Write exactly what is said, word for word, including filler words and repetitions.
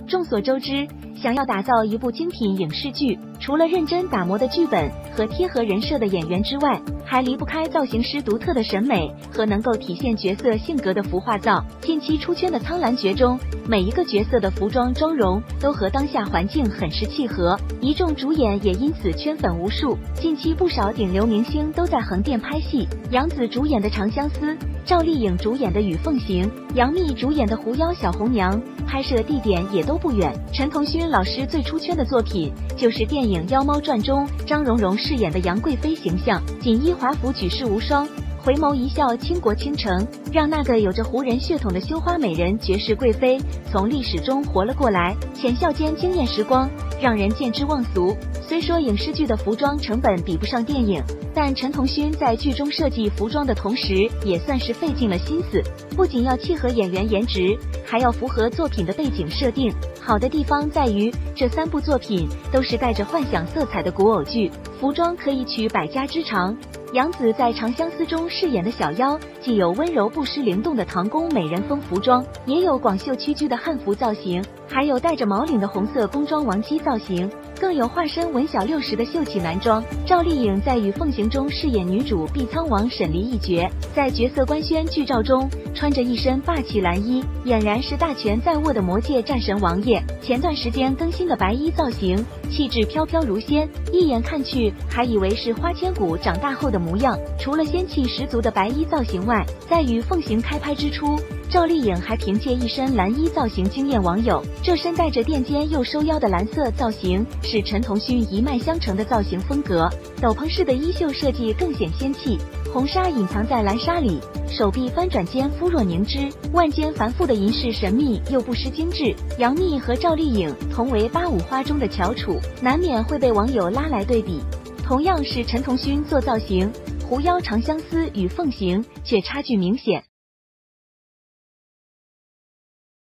众所周知，想要打造一部精品影视剧，除了认真打磨的剧本和贴合人设的演员之外，还离不开造型师独特的审美和能够体现角色性格的服化造。近期出圈的《苍兰诀》中，每一个角色的服装妆容都和当下环境很是契合，一众主演也因此圈粉无数。近期不少顶流明星都在横店拍戏，杨紫主演的《长相思》，赵丽颖主演的《与凤行》，杨幂主演的《狐妖小红娘》，拍摄地点也都不远。陈同勋老师最出圈的作品就是电影《妖猫传》中张荣荣饰演的杨贵妃形象，锦衣华服举世无双，回眸一笑倾国倾城，让那个有着胡人血统的羞花美人绝世贵妃从历史中活了过来，浅笑间惊艳时光，让人见之忘俗。虽说影视剧的服装成本比不上电影，但陈同勋在剧中设计服装的同时，也算是费尽了心思，不仅要契合演员颜值，还要符合作品的背景设定。好的地方在于，这三部作品都是带着幻想色彩的古偶剧，服装可以取百家之长。杨紫在《长相思》中饰演的小妖，既有温柔不失灵动的唐宫美人风服装，也有广袖屈居的汉服造型，还有带着毛领的红色工装王姬造型，更有化身文小六十的秀气男装。赵丽颖在《与凤行》中饰演女主碧苍王沈黎一角，在角色官宣剧照中穿着一身霸气蓝衣，俨然是大权在握的魔界战神王爷。前段时间更新的白衣造型，气质飘飘如仙，一眼看去还以为是花千骨长大后的模样。除了仙气十足的白衣造型外，在《与凤行》开拍之初，赵丽颖还凭借一身蓝衣造型惊艳网友。这身带着垫肩又收腰的蓝色造型是陈同勋一脉相承的造型风格，斗篷式的衣袖设计更显仙气，红纱隐藏在蓝纱里，手臂翻转间肤若凝脂，万间繁复的银饰神秘又不失精致。杨幂和赵丽颖同为八五花中的翘楚，难免会被网友拉来对比。同样是陈同勋做造型，狐妖长相思与凤行却差距明显。